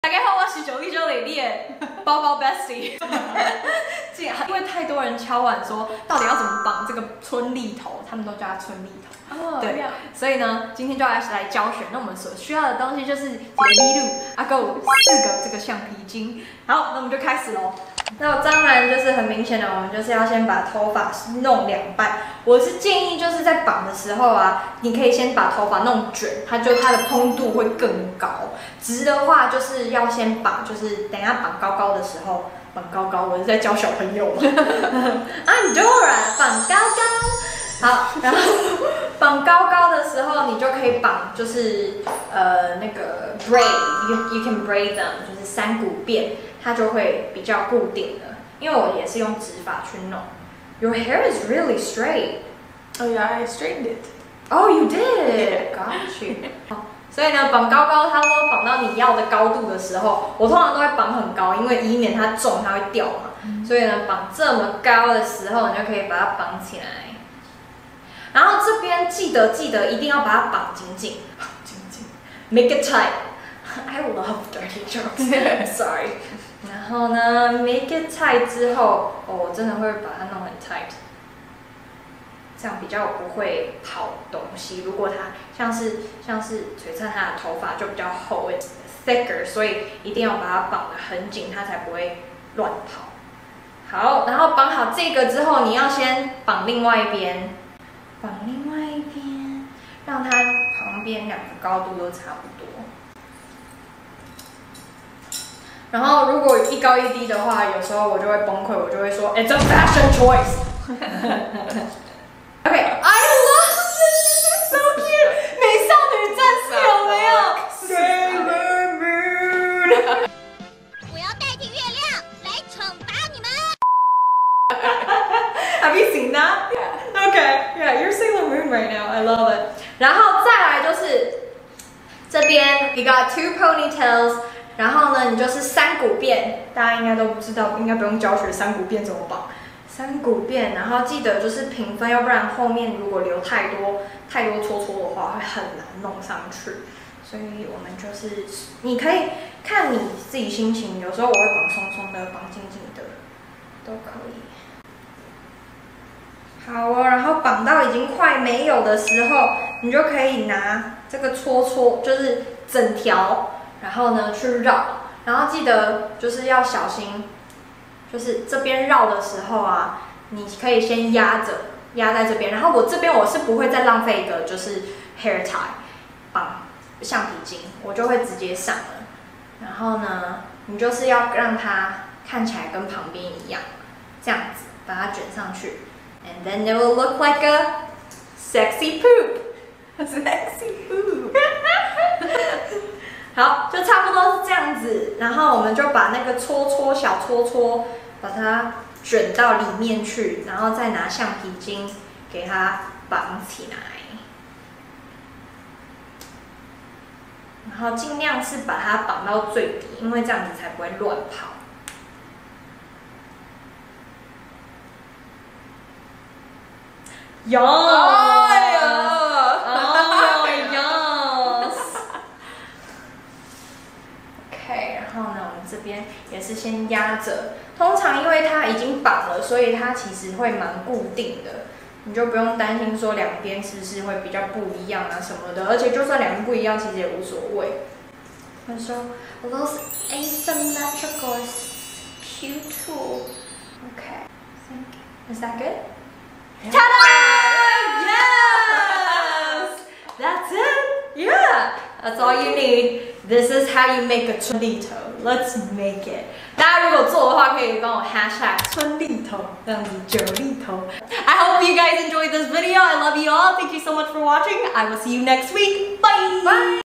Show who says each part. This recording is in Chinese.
Speaker 1: 大家好，我是九力九里的包包 bestie。因为太多人敲碗说，到底要怎么绑这个春丽头，他们都叫它春丽头。哦，对，所以呢，今天就要来教学。那我们所需要的东西就是铁力路，够4个这个橡皮筋。好，那我们就开始喽。那当然就是很明显的，我们就是要先把头发弄2半。我是建议就是在绑的时候啊，你可以先把头发弄卷，它的蓬度会更高。直的话就是要先把，就是等一下绑高高的时候。绑高高，我是在教小朋友。Andorra 绑高高，好，然后绑高高的时候，你就可以绑，就是那个 braid，you can braid them， 就是3股辫，它就会比较固定的。因为我也是用直发去弄。Your hair is really straight.
Speaker 2: Oh yeah, I straightened it.
Speaker 1: Oh, you did. Got you. 所以呢，绑高高，它说绑到你要的高度的时候，我通常都会绑很高，因为以免它重，它会掉嘛。所以呢，绑这么高的时候，你就可以把它绑起来。然后这边记得一定要把它绑紧紧，make it tight. I love dirty jokes. Sorry. 然后呢 ，make it tight 之后，我真的会把它弄很 tight。这样比较不会跑东西。如果它像是璀璨，它的头发就比较厚 ，it's thicker， 所以一定要把它绑得很紧，它才不会乱跑。好，然后绑好这个之后，你要先绑另外一边，让它旁边2个高度都差不多。然后如果一高一低的话，有时候我就会崩溃，我就会说 ，It's a fashion choice 。Okay, I love this. This is so cute. 美少女战士有没有 ？Sailor Moon.
Speaker 3: 我要代替月亮来惩罚你们。
Speaker 1: Have you seen that? Yeah. Okay. Yeah, you're Sailor Moon right now. I love it. 然后再来就是这边 ，you got 2 ponytails. 然后呢，你就是3股辫，大家应该都知道，应该不用教学3股辫怎么绑。3股辫，然后记得就是平分，要不然后面如果留太多搓搓的话，会很难弄上去。所以我们就是，你可以看你自己心情，有时候我会绑松松的，绑紧紧的，都可以。好哦，然后绑到已经快没有的时候，你就可以拿这个搓，就是整条，然后呢去绕，然后记得就是要小心。就是这边绕的时候啊，你可以先压在这边，然后我这边我是不会再浪费一个就是 hair tie 绑橡皮筋，我就会直接上了。然后呢，你就是要让它看起来跟旁边一样，这样子把它卷上去 ，and then it will look like a sexy poop. Sexy poop. 好，就差不多是这样子，然后我们就把那个小搓，把它卷到里面去，然后再拿橡皮筋给它绑起来，然后尽量是把它绑到最底，因为这样子才不会乱跑。然后呢，我们这边也是先压着。通常因为它已经绑了，所以它其实会蛮固定的，你就不用担心说2边是不是会比较不一样啊什么的。而且就算2边不一样，其实也无所谓。他说 those asymmetrical is cute too. Okay, is that good? Ta-da! Yes! That's it. Yeah, that's all you need. This is how you make a 春丽头。Let's make it. 大家如果做的话，可以帮我 hashtag 春丽头，这样子9丽头。I hope you guys enjoyed this video. I love you all. Thank you so much for watching. I will see you next week. Bye. Bye.